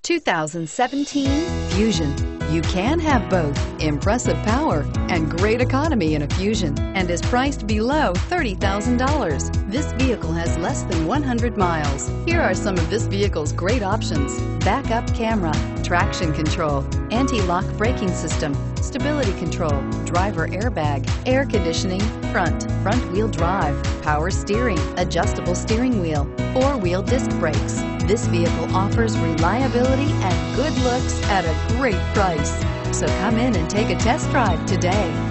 2017 Fusion. You can have both impressive power and great economy in a Fusion, and is priced below $30,000. This vehicle has less than 100 miles. Here are some of this vehicle's great options: backup camera, traction control, anti-lock braking system, stability control, driver airbag, air conditioning, front wheel drive, power steering, adjustable steering wheel, four-wheel disc brakes. This vehicle offers reliability and good looks at a great price. So come in and take a test drive today.